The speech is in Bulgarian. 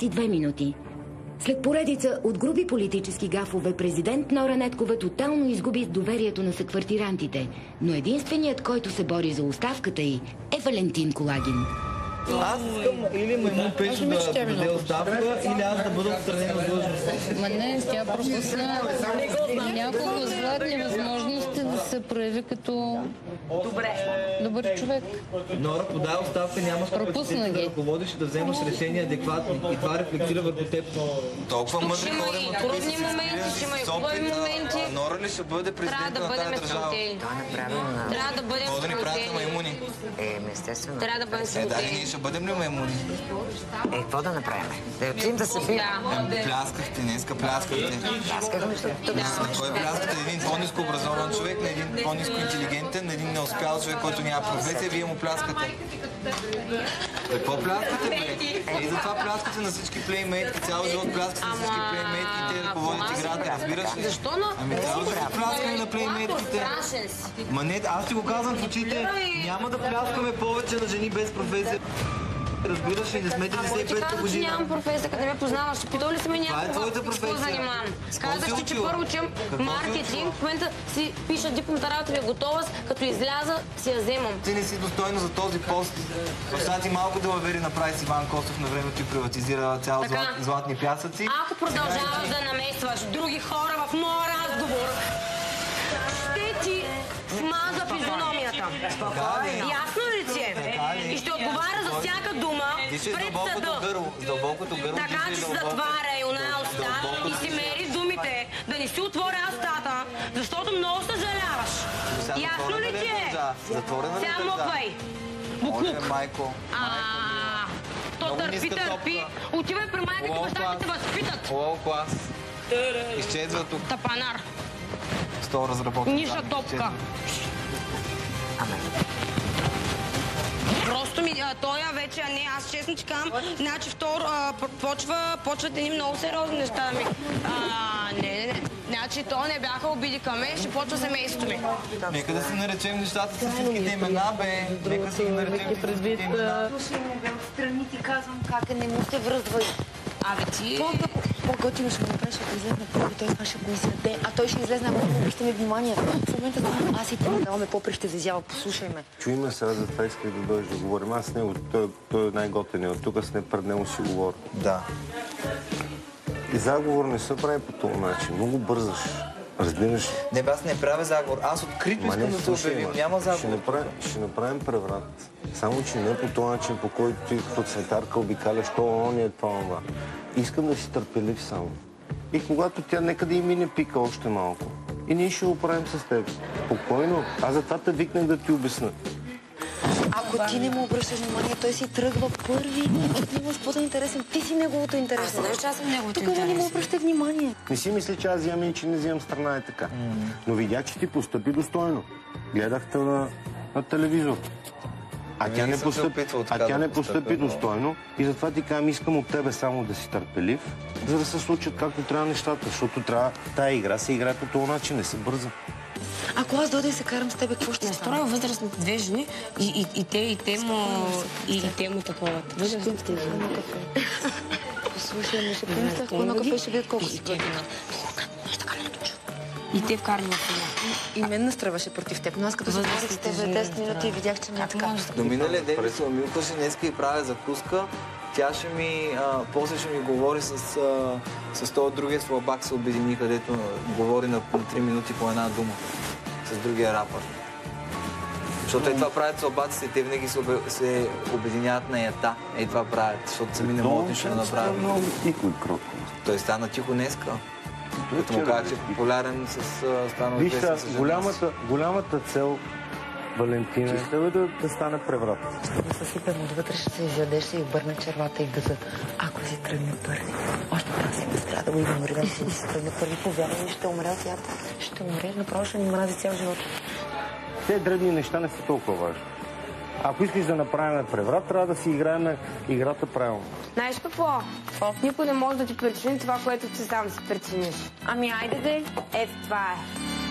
22 минути. След поредица от груби политически гафове, президент Нора Неткова тотално изгуби доверието на съквартирантите, но единственият, който се бори за оставката й, е Валентин Колагин. Аз искам или Маймун Пешо да даде оставка, или аз да бъда отстранен от длъжност. Ма не, тя пропусна няколко златни възможности да се прояви като добър човек. Нора, подай оставка, нямаш капацитет да ръководиш и да вземаш решения адекватни. И това рефлектира върху теб. Толкова мъдри хора има трудни моменти, ще има и хубави моменти. Нора ли ще бъде президент на тази държава? Трябва да бъдем Какво да ни правят на маймуни? Естествено. Трябва да бъдем Дали ще бъдем ли маймуни? Какво да направим? Да отидем да се бием. Пляскахте, днеска пляскахте. Пляскахме, На кой пляскате? Един по-ниско образован човек, на един по-ниско интелигентен, на един неуспял човек, който няма професия, вие му пляскате. Какво пляскате, бе? И затова пляскате на всички плеймейтки, цял живот пляскате на всички плеймейтки, те ръководят играта, разбираш ли? Защо? Ами цял живот пляскаме на плеймейтките. Ма не, аз ти го казвам в очите, няма да пляскаме повече на жени без професия. Разбираш ли, не сме 95-та година. Нямам професия, къде ме познаваш. Питал ли си ме някога? Това е твоята професия. Какво занимавам? Казах ти, че първо учим маркетинг. В момента си пиша дипломната работа ми е готова, като изляза си я вземам. Ти не си достойно за този пост. Баща ти малко да лавери направи с Иван Костов на времето и приватизира цял златни пясъци. Ако продължаваш да намесваш други хора в моя разговор, ще ти смаза физиономията. Ясно ли ти е? И ще отговаря за всяка дума пред съда. Дълбокото гърло. Така че се затваряй оная уста и си мери думите. Да не си отворя устата, защото много съжаляваш. Ясно ли ти е? Сега мъквай. Буклук. Майко. То търпи. Отивай при майка ти, баща ти те възпитат. Лоу клас. Изчезва тук. Тапанар. Сто разработка. Ниша топка. Просто ми, тоя вече, не, аз честно ти казвам, значи второ, почват едни много сериозни неща ми. Не, значи то не бяха обиди към мен, ще почва семейството ми. Нека да си наречем нещата с всичките имена, бе. Нека си ги наречем с всичките имена. Слушай ме, бе, отстрани ти казвам как не му се връзвай. Абе ти... По-готино ще го направиш, ако излезне първо, той това ще го изяде, а той ще излезне, ако не обръща ми внимание. В момента аз и ти не даваме по-преща за изява, послушай ме. Чуй ме сега, за това исках да дойдеш да говорим. Аз с него, той е най-готеният от тук, с не пред него си говоря. Да. И заговор не се прави по този начин. Много бързаш. Разбираш? Не, аз не правя заговор. Аз открито искам да се обявим. Няма заговор. Ще направим преврат. Само, че не по този начин, по който ти като цветарка обикаляш, това не е това. Искам да си търпелив само. И когато тя нека да и мине пика още малко. И ние ще го правим с теб. Спокойно. Аз затова те викнах да ти обясня. Ако ти не му обръщаш внимание, той си тръгва първи. Ти имаш какво да е интересен. Ти си неговото интересно. Аз знаеш, че аз съм неговото интересно. Тук не му обръщай внимание. Не си мисли, че аз вземам и че не вземам страна, е така. Но видя, че ти постъпи достойно. Гледахте на телевизор. А тя не постъпи достойно и затова ти казвам, искам от тебе само да си търпелив, за да се случат както трябва нещата, защото трябва тая игра се играе по този начин, не се бърза. Ако аз дойда и се карам с тебе, какво ще стане? Настроя възрастните две жени и те му таковат. Възрастните жени кафе. Послушай, ме ще пием след какво на кафе, ще видят колко си готина. И те вкарани в това. И мен настръваше против теб, но аз като се говорих с теб 10 минути и видях, че не е така. До миналия ден се умилкваше, днеска и правя закуска. Тя ще ми, после ще ми говори с този другия слабак се обедини, където говори на 3 минути по една дума. С другия рапър. Защото и това правят слабаците, те винаги се обединяват на ята. И това правят, защото сами не могат нищо да направят. Много тихо и кротко. Той стана тихо днеска. Като му каза, че е популярен с станал известен с жена си. Голямата цел, Валентина, е да стане преврат. Ще го съсипем отвътре, ще се изядеш, ще и обърне червата и гъза. Ако си тръгне първи. Още тази път трябва да го игнорирам, си тръгне първи, повярвай, ще умре от яд. Ще умре, направо ще ни мрази цял живот. Те дребни неща не са толкова важни. Ако искаш да направим преврат, трябва да си играем играта правилно. Знаеш какво? Никой не може да ти причини това, което ти сам си причиниш. Ами айде де, ето това е.